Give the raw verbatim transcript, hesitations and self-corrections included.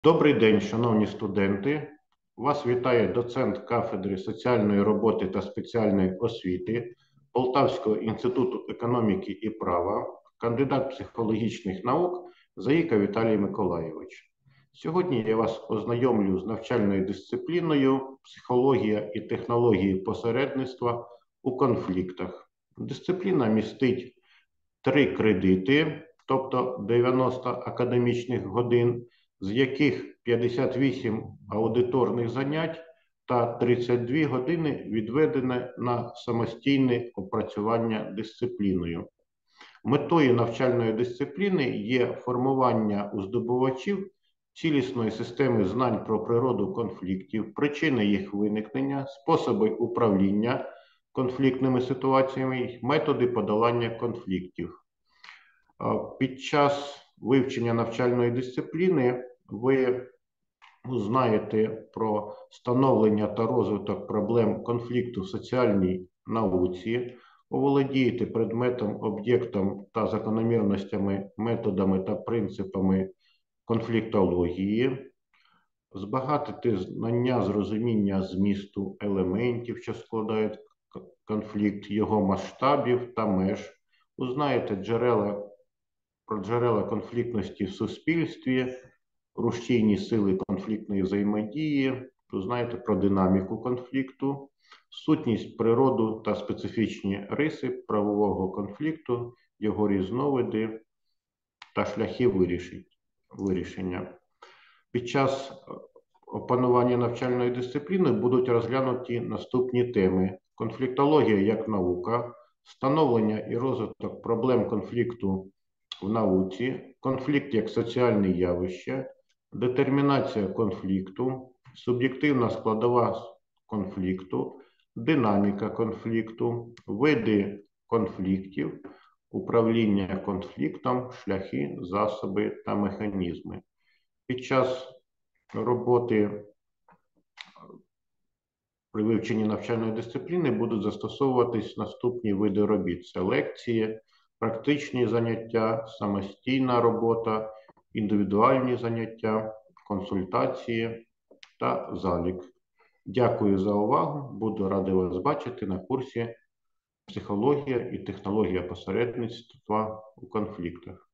Добрий день, шановні студенти. Вас вітає доцент кафедри соціальної роботи та спеціальної освіти Полтавського інституту економіки і права, кандидат психологічних наук Заїка Віталій Миколайович. Сьогодні я вас ознайомлю з навчальною дисципліною «Психологія і технології посередництва у конфліктах». Дисципліна містить три кредити, тобто дев'яносто академічних годин, з яких п'ятдесят вісім аудиторних занять та тридцять дві години відведені на самостійне опрацювання дисципліною. Метою навчальної дисципліни є формування у здобувачів цілісної системи знань про природу конфліктів, причини їх виникнення, способи управління конфліктними ситуаціями, методи подолання конфліктів. Під час вивчення навчальної дисципліни ви знаєте про становлення та розвиток проблем конфлікту в соціальній науці, оволодієте предметом, об'єктом та закономірностями, методами та принципами конфліктології, збагатите знання зрозуміння змісту елементів, що складають конфлікт, його масштабів та меж, узнаєте джерела про джерела конфліктності в суспільстві, рушійні сили конфліктної взаємодії, знаєте про динаміку конфлікту, сутність, природу та специфічні риси правового конфлікту, його різновиди та шляхи вирішення. Під час опанування навчальної дисципліни будуть розглянуті наступні теми: конфліктологія як наука, становлення і розвиток проблем конфлікту в науці, конфлікт як соціальне явище, детермінація конфлікту, суб'єктивна складова конфлікту, динаміка конфлікту, види конфліктів, управління конфліктом, шляхи, засоби та механізми. Під час роботи при вивченні навчальної дисципліни будуть застосовуватись наступні види робіт: це лекції, практичні заняття, самостійна робота, індивідуальні заняття, консультації та залік. Дякую за увагу. Буду радий вас бачити на курсі «Психологія і технологія посередництва у конфліктах».